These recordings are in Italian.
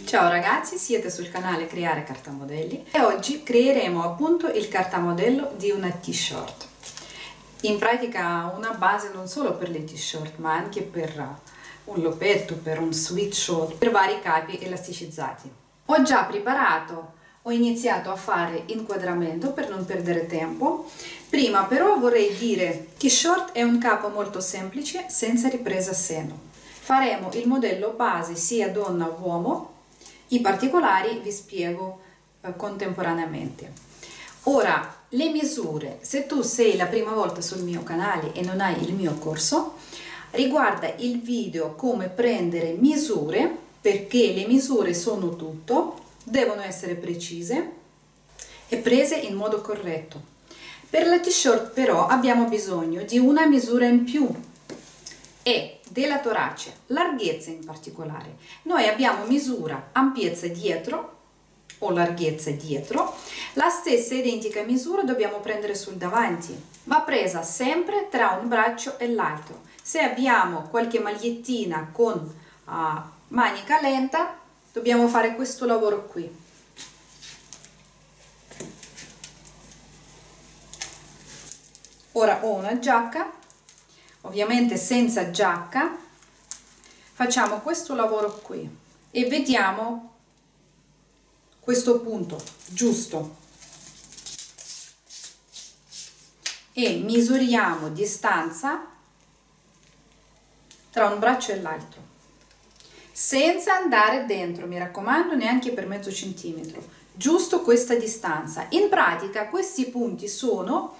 Ciao ragazzi, siete sul canale Creare Cartamodelli e oggi creeremo appunto il cartamodello di una t-shirt. In pratica una base non solo per le t-shirt ma anche per un loppetto, per un sweatshirt, per vari capi elasticizzati. Ho già preparato, ho iniziato a fare inquadramento per non perdere tempo. Prima però vorrei dire che t-shirt è un capo molto semplice senza ripresa a seno. Faremo il modello base sia donna che uomo. I particolari vi spiego contemporaneamente. Ora, le misure, se tu sei la prima volta sul mio canale e non hai il mio corso, riguarda il video come prendere misure, perché le misure sono tutto, devono essere precise e prese in modo corretto. Per la t-shirt però abbiamo bisogno di una misura in più e della torace, larghezza in particolare. Noi abbiamo misura ampiezza dietro o larghezza dietro, la stessa identica misura dobbiamo prendere sul davanti, va presa sempre tra un braccio e l'altro. Se abbiamo qualche magliettina con manica lenta, dobbiamo fare questo lavoro qui. Ora ho una giacca. Ovviamente senza giacca facciamo questo lavoro qui e vediamo questo punto giusto e misuriamo distanza tra un braccio e l'altro senza andare dentro, mi raccomando, neanche per mezzo centimetro, giusto questa distanza. In pratica questi punti sono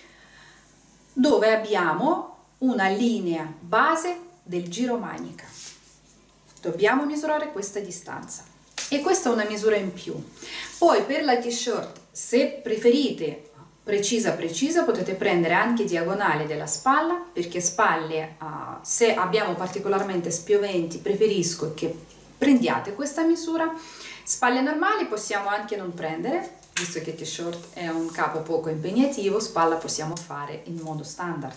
dove abbiamo una linea base del giro manica. Dobbiamo misurare questa distanza e questa è una misura in più. Poi per la t-shirt, se preferite precisa potete prendere anche diagonale della spalla, perché spalle se abbiamo particolarmente spioventi preferisco che prendiate questa misura. Spalle normali possiamo anche non prendere, visto che t-shirt è un capo poco impegnativo, spalla possiamo fare in modo standard.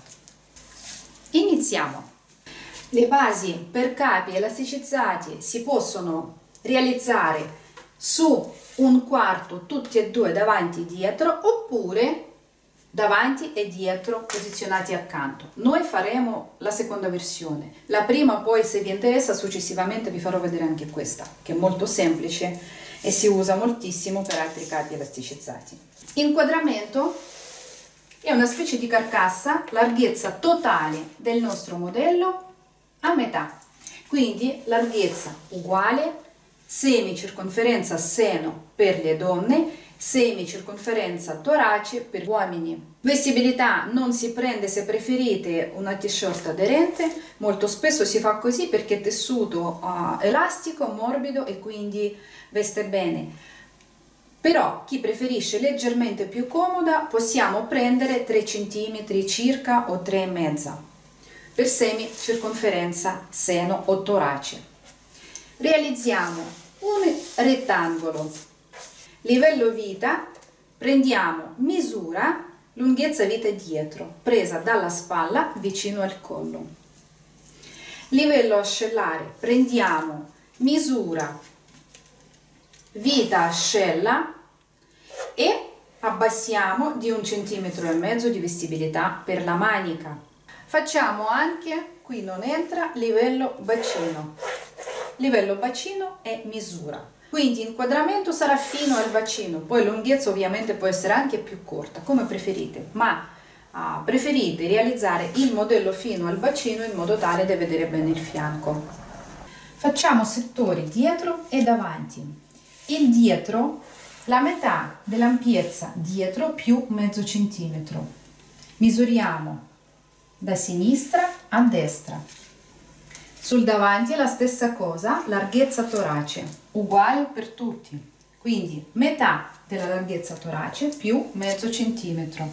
Iniziamo. Le basi per capi elasticizzati si possono realizzare su un quarto tutti e due davanti e dietro, oppure davanti e dietro posizionati accanto. Noi faremo la seconda versione, la prima poi, se vi interessa, successivamente vi farò vedere anche questa, che è molto semplice e si usa moltissimo per altri capi elasticizzati. Inquadramento è una specie di carcassa, larghezza totale del nostro modello a metà, quindi larghezza uguale, semicirconferenza seno per le donne, semicirconferenza torace per gli uomini. Vestibilità non si prende se preferite una t-shirt aderente, molto spesso si fa così perché è tessuto elastico, morbido e quindi veste bene. Però chi preferisce leggermente più comoda possiamo prendere 3 cm circa o 3,5 per semicirconferenza seno o torace. Realizziamo un rettangolo, livello vita, prendiamo misura lunghezza vita dietro presa dalla spalla vicino al collo. Livello ascellare, prendiamo misura vita ascella e abbassiamo di 1,5 cm di vestibilità per la manica. Facciamo anche, qui non entra, livello bacino. Livello bacino è misura, quindi inquadramento sarà fino al bacino, poi lunghezza ovviamente può essere anche più corta, come preferite, ma preferite realizzare il modello fino al bacino in modo tale da vedere bene il fianco. Facciamo settori dietro e davanti. Il dietro, la metà dell'ampiezza dietro più mezzo centimetro. Misuriamo da sinistra a destra. Sul davanti è la stessa cosa, larghezza torace, uguale per tutti. Quindi metà della larghezza torace più mezzo centimetro.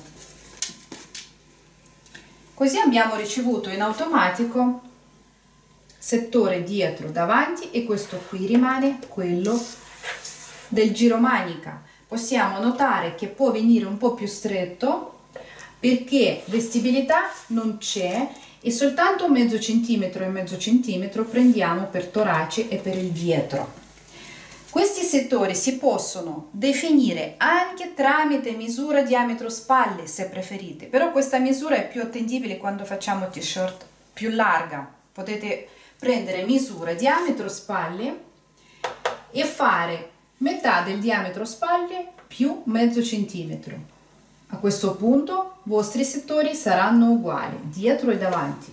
Così abbiamo ricevuto in automatico settore dietro davanti e questo qui rimane quello del giro manica. Possiamo notare che può venire un po' più stretto perché vestibilità non c'è e soltanto mezzo centimetro e mezzo centimetro prendiamo per torace e per il dietro. Questi settori si possono definire anche tramite misura diametro spalle se preferite, però questa misura è più attendibile quando facciamo t-shirt più larga. Potete prendere misura diametro spalle e fare metà del diametro spalle più mezzo centimetro. A questo punto i vostri settori saranno uguali, dietro e davanti.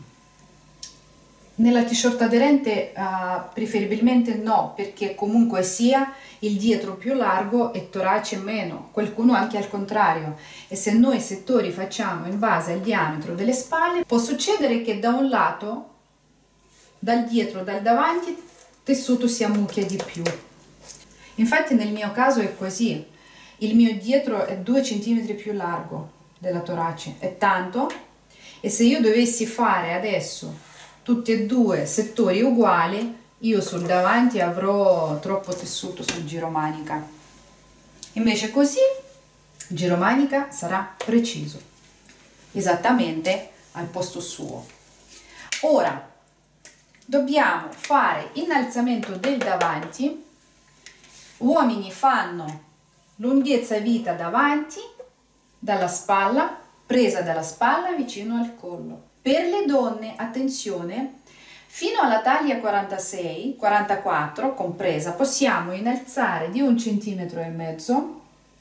Nella t-shirt aderente preferibilmente no, perché comunque sia il dietro più largo e torace meno, qualcuno anche al contrario. E se noi i settori facciamo in base al diametro delle spalle, può succedere che da un lato, dal dietro o dal davanti, il tessuto si ammucchia di più. Infatti nel mio caso è così, il mio dietro è 2 cm più largo della torace, è tanto, e se io dovessi fare adesso tutti e due settori uguali, io sul davanti avrò troppo tessuto sul giromanica. Invece così il giromanica sarà preciso, esattamente al posto suo. Ora dobbiamo fare innalzamento del davanti. Uomini fanno lunghezza vita davanti, dalla spalla, presa dalla spalla vicino al collo. Per le donne, attenzione, fino alla taglia 46, 44 compresa, possiamo innalzare di 1,5 cm,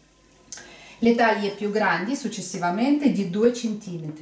le taglie più grandi successivamente di 2 cm.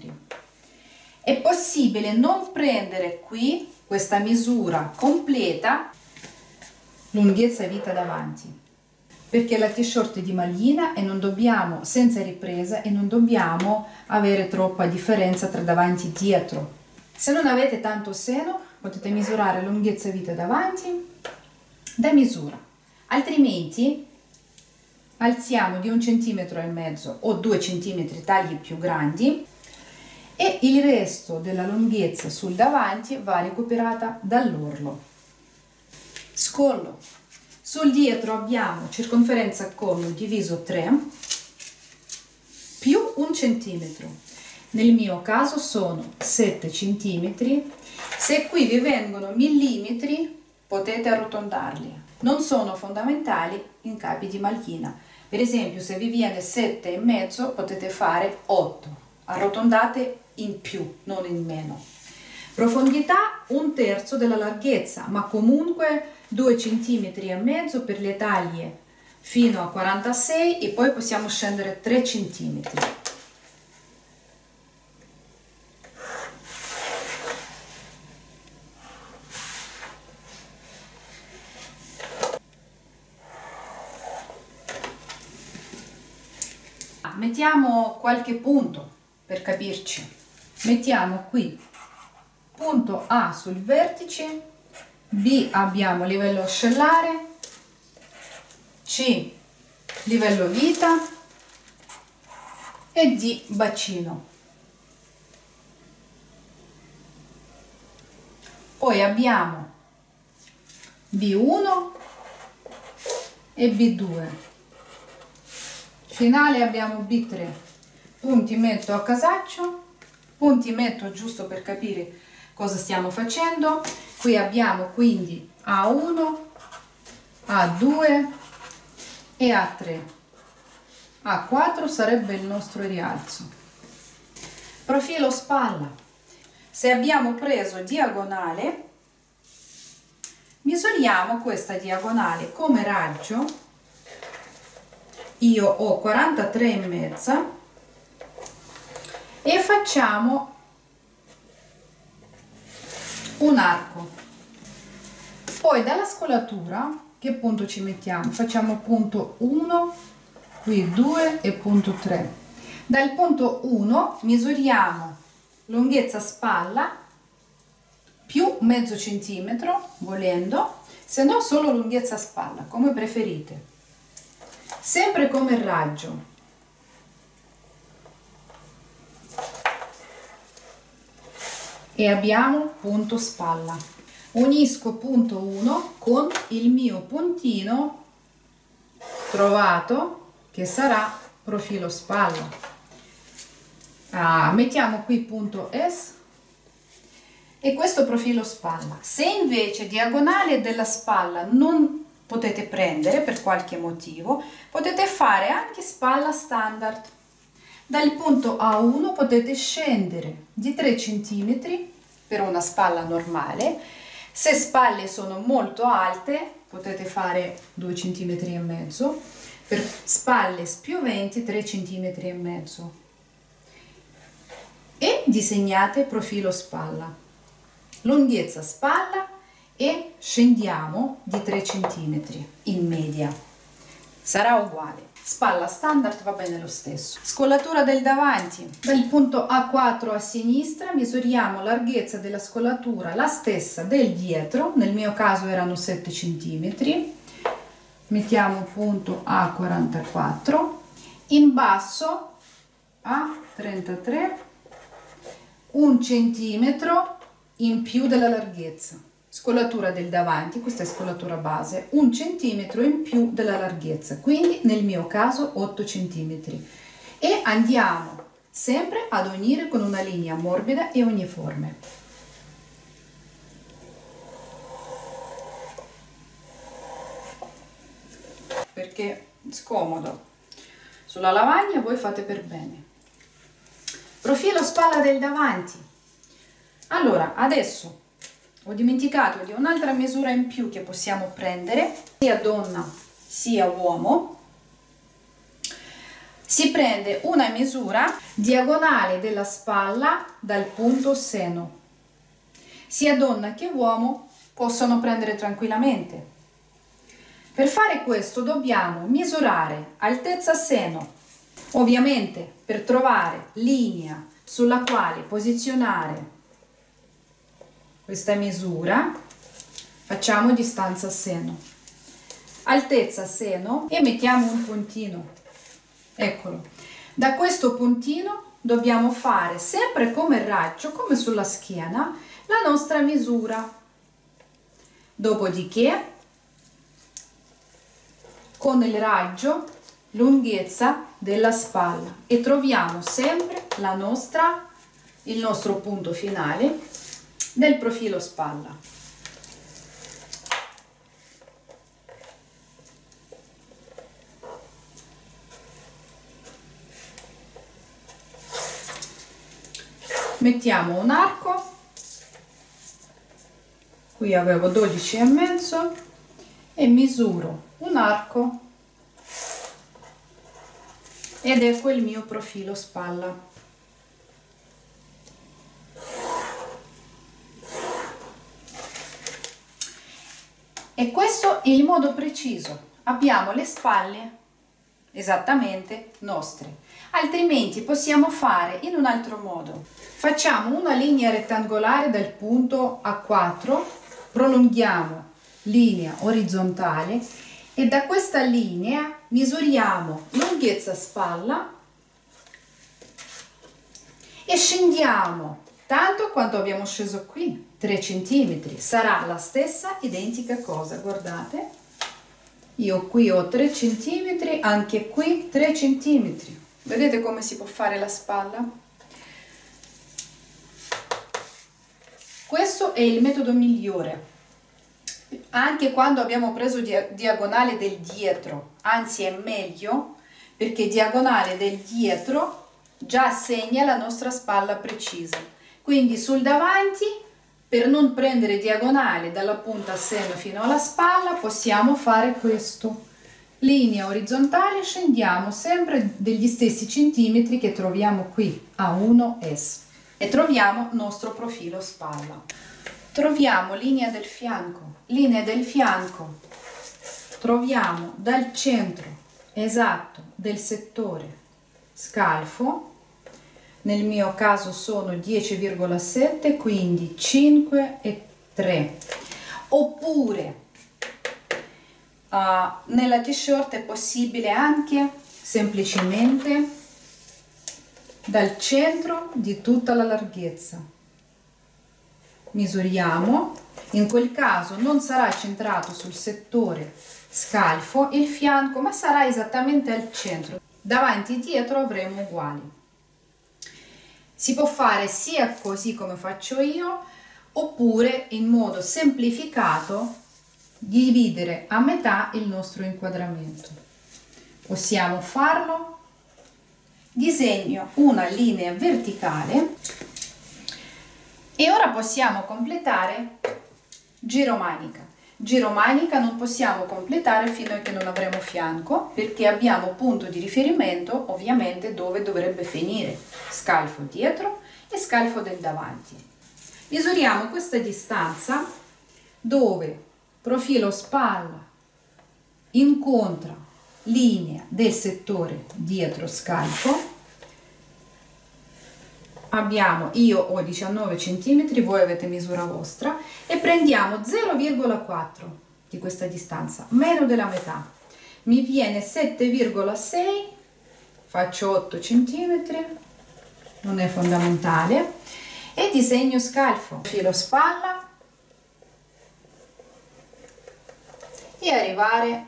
È possibile non prendere qui questa misura completa, lunghezza vita davanti, perché la t-shirt è di maglina e non dobbiamo, senza ripresa, e non dobbiamo avere troppa differenza tra davanti e dietro. Se non avete tanto seno, potete misurare lunghezza vita davanti da misura, altrimenti alziamo di 1,5 cm o 2 cm tagli più grandi e il resto della lunghezza sul davanti va recuperata dall'orlo. Scollo. Sul dietro abbiamo circonferenza collo diviso 3 più 1 cm. Nel mio caso sono 7 cm. Se qui vi vengono millimetri potete arrotondarli. Non sono fondamentali in capi di maglina. Per esempio, se vi viene 7,5 potete fare 8. Arrotondate in più, non in meno. Profondità 1/3 della larghezza, ma comunque 2,5 cm per le taglie fino a 46 e poi possiamo scendere 3 cm. Mettiamo qualche punto per capirci. Mettiamo qui punto A sul vertice, B abbiamo livello ascellare, C livello vita e D bacino. Poi abbiamo B1 e B2. Finale abbiamo B3. Punti metto a casaccio, punti metto giusto per capire cosa stiamo facendo. Qui abbiamo quindi A1, A2 e A3. A4 sarebbe il nostro rialzo. Profilo spalla. Se abbiamo preso diagonale, misuriamo questa diagonale come raggio. Io ho 43,5 e facciamo un arco. Poi dalla scolatura che punto ci mettiamo? Facciamo punto 1, qui 2 e punto 3. Dal punto 1 misuriamo lunghezza spalla più mezzo centimetro, volendo, se no solo lunghezza spalla, come preferite. Sempre come raggio. E abbiamo punto spalla. Unisco punto 1 con il mio puntino trovato che sarà profilo spalla. Mettiamo qui punto S e questo profilo spalla. Se invece diagonale della spalla non potete prendere per qualche motivo, potete fare anche spalla standard. Dal punto A1 potete scendere di 3 cm per una spalla normale. Se spalle sono molto alte potete fare 2 cm e mezzo, per spalle spioventi 3 cm e mezzo, e disegnate profilo spalla, lunghezza spalla, e scendiamo di 3 cm in media, sarà uguale. Spalla standard va bene lo stesso. Scollatura del davanti, dal punto A4 a sinistra misuriamo larghezza della scollatura la stessa del dietro, nel mio caso erano 7 cm, mettiamo punto A44, in basso A33, 1 centimetro in più della larghezza. Scollatura del davanti, questa è scollatura base, 1 centimetro in più della larghezza, quindi nel mio caso 8 centimetri, e andiamo sempre ad unire con una linea morbida e uniforme. Perché scomodo, sulla lavagna voi fate per bene. Profilo spalla del davanti. Allora, adesso ho dimenticato di un'altra misura in più che possiamo prendere, sia donna sia uomo. Si prende una misura diagonale della spalla dal punto seno. Sia donna che uomo possono prendere tranquillamente. Per fare questo dobbiamo misurare altezza seno. Ovviamente per trovare linea sulla quale posizionare questa misura facciamo distanza seno, altezza seno, e mettiamo un puntino, eccolo. Da questo puntino dobbiamo fare sempre come raggio, come sulla schiena, la nostra misura. Dopodiché con il raggio lunghezza della spalla, e troviamo sempre il nostro punto finale del profilo spalla. Mettiamo un arco, qui avevo 12 e mezzo, e misuro un arco ed ecco il mio profilo spalla. E questo è il modo preciso, abbiamo le spalle esattamente nostre, altrimenti possiamo fare in un altro modo. Facciamo una linea rettangolare dal punto A4, prolunghiamo linea orizzontale e da questa linea misuriamo lunghezza spalla e scendiamo tanto quanto abbiamo sceso qui, 3 cm, sarà la stessa identica cosa, guardate, io qui ho 3 cm, anche qui 3 cm, vedete come si può fare la spalla? Questo è il metodo migliore, anche quando abbiamo preso diagonale del dietro, anzi è meglio perché diagonale del dietro già segna la nostra spalla precisa. Quindi sul davanti, per non prendere diagonale dalla punta seno fino alla spalla, possiamo fare questo. Linea orizzontale, scendiamo sempre degli stessi centimetri che troviamo qui, A1S, e troviamo nostro profilo spalla. Troviamo linea del fianco, troviamo dal centro esatto del settore scalfo, nel mio caso sono 10,7, quindi 5 e 3, oppure nella t-shirt è possibile anche semplicemente dal centro di tutta la larghezza. Misuriamo, in quel caso non sarà centrato sul settore scalfo il fianco, ma sarà esattamente al centro. Davanti e dietro avremo uguali. Si può fare sia così come faccio io, oppure in modo semplificato dividere a metà il nostro inquadramento. Possiamo farlo, disegno una linea verticale e ora possiamo completare giro manica. Giro manica non possiamo completare fino a che non avremo fianco, perché abbiamo punto di riferimento ovviamente dove dovrebbe finire scalfo dietro e scalfo del davanti. Misuriamo questa distanza dove profilo spalla incontra linea del settore dietro scalfo. Io ho 19 cm, voi avete misura vostra, e prendiamo 0,4 di questa distanza, meno della metà, mi viene 7,6, faccio 8 cm, non è fondamentale, e disegno scalfo, filo spalla e arrivare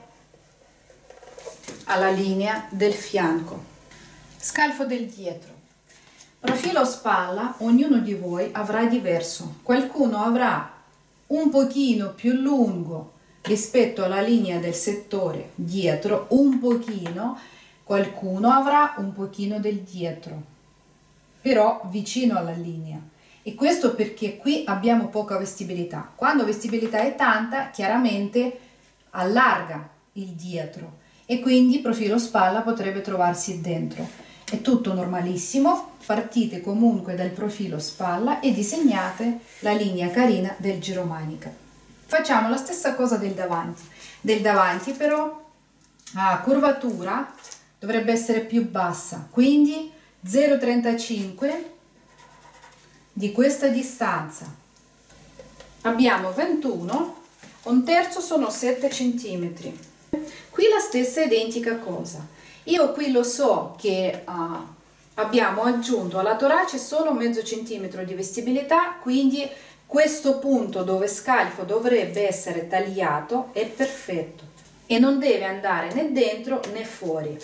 alla linea del fianco, scalfo del dietro. Profilo spalla, ognuno di voi avrà diverso, qualcuno avrà un pochino più lungo rispetto alla linea del settore dietro, un pochino, qualcuno avrà un pochino del dietro, però vicino alla linea. E questo perché qui abbiamo poca vestibilità. Quando vestibilità è tanta, chiaramente allarga il dietro e quindi profilo spalla potrebbe trovarsi dentro. È tutto normalissimo, partite comunque dal profilo spalla e disegnate la linea carina del giro manica. Facciamo la stessa cosa del davanti. Del davanti però la curvatura dovrebbe essere più bassa, quindi 0,35 di questa distanza. Abbiamo 21, un terzo sono 7 cm. Qui la stessa identica cosa. Io qui lo so che abbiamo aggiunto alla torace solo mezzo centimetro di vestibilità, quindi questo punto dove scalfo dovrebbe essere tagliato è perfetto e non deve andare né dentro né fuori.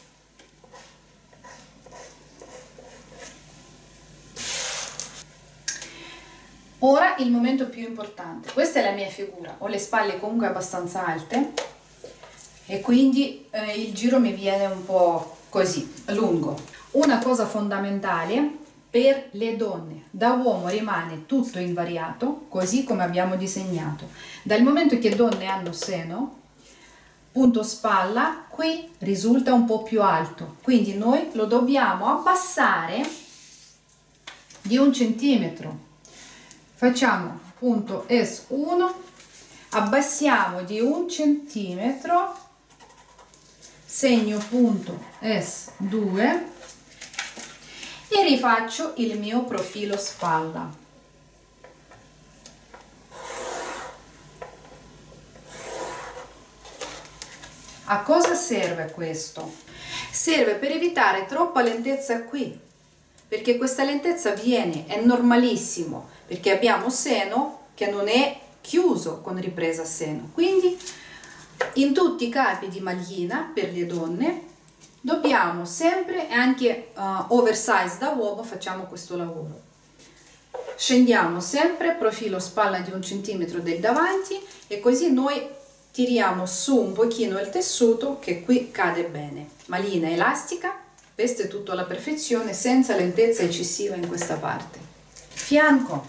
Ora il momento più importante. Questa è la mia figura, ho le spalle comunque abbastanza alte e quindi il giro mi viene un po' così, lungo. Una cosa fondamentale per le donne, da uomo rimane tutto invariato, così come abbiamo disegnato. Dal momento che donne hanno seno, punto spalla, qui risulta un po' più alto, quindi noi lo dobbiamo abbassare di 1 centimetro. Facciamo punto S1, abbassiamo di 1 centimetro, segno punto S2 e rifaccio il mio profilo spalla. A cosa serve questo? Serve per evitare troppa lentezza qui, perché questa lentezza è normalissimo, perché abbiamo seno che non è chiuso con ripresa seno, quindi in tutti i capi di maglina per le donne dobbiamo sempre, anche oversize da uomo, facciamo questo lavoro. Scendiamo sempre profilo spalla di 1 centimetro del davanti e così noi tiriamo su un pochino il tessuto che qui cade bene. Maglina elastica, veste tutto alla perfezione senza lentezza eccessiva in questa parte. Fianco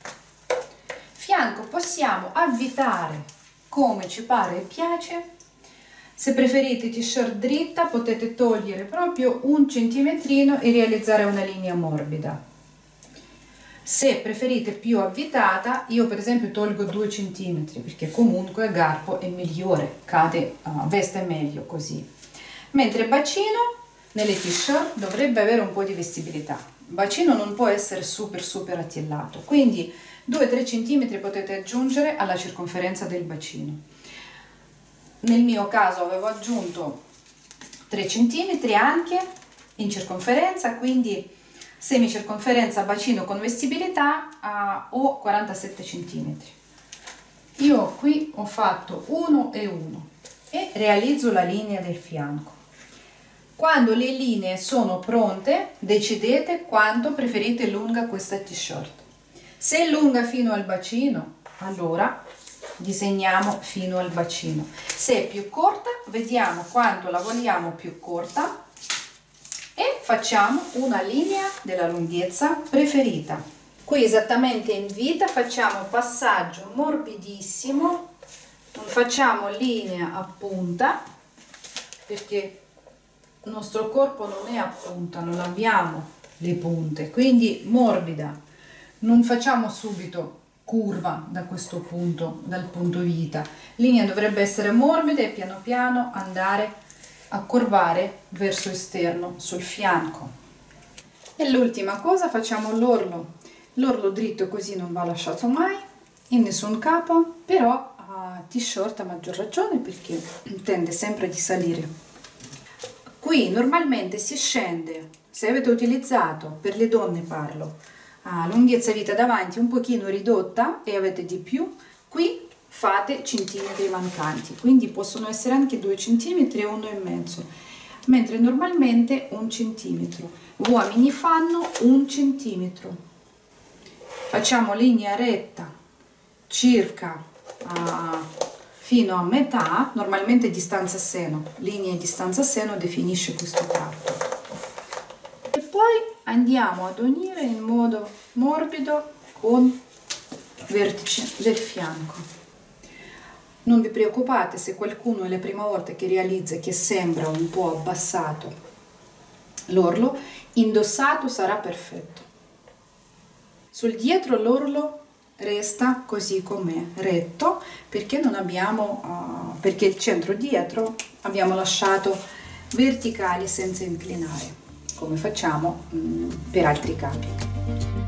possiamo avvitare come ci pare e piace. Se preferite t-shirt dritta potete togliere proprio 1 centimetrino e realizzare una linea morbida. Se preferite più avvitata, io per esempio tolgo 2 centimetri perché comunque il garbo è migliore, veste meglio così. Mentre bacino nelle t-shirt dovrebbe avere un po' di vestibilità. Il bacino non può essere super attillato, quindi 2-3 cm potete aggiungere alla circonferenza del bacino. Nel mio caso avevo aggiunto 3 cm anche in circonferenza, quindi semicirconferenza bacino con vestibilità ho 47 cm. Io qui ho fatto 1 e 1 e realizzo la linea del fianco. Quando le linee sono pronte, decidete quanto preferite lunga questa t-shirt. Se è lunga fino al bacino, allora disegniamo fino al bacino. Se è più corta, vediamo quanto la vogliamo più corta e facciamo una linea della lunghezza preferita. Qui esattamente in vita facciamo un passaggio morbidissimo, non facciamo linea a punta perché il nostro corpo non è a punta, non abbiamo le punte, quindi morbida, non facciamo subito curva da questo punto, dal punto vita. Linea dovrebbe essere morbida e piano piano andare a curvare verso esterno sul fianco. E l'ultima cosa, facciamo l'orlo dritto, così non va lasciato mai in nessun capo, però a t-shirt a maggior ragione perché tende sempre di salire. Qui normalmente si scende, se avete utilizzato, per le donne parlo, a lunghezza vita davanti un pochino ridotta e avete di più, qui fate centimetri mancanti, quindi possono essere anche 2 centimetri e 1,5, mentre normalmente 1 centimetro. Uomini fanno 1 centimetro. Facciamo linea retta circa fino a metà, normalmente distanza seno, linea e distanza seno definisce questo tratto. E poi andiamo ad unire in modo morbido con vertice del fianco. Non vi preoccupate se qualcuno è la prima volta che realizza che sembra un po' abbassato l'orlo, indossato sarà perfetto. Sul dietro l'orlo resta così com'è, retto, perché non abbiamo perché il centro dietro abbiamo lasciato verticali senza inclinare, come facciamo per altri capi.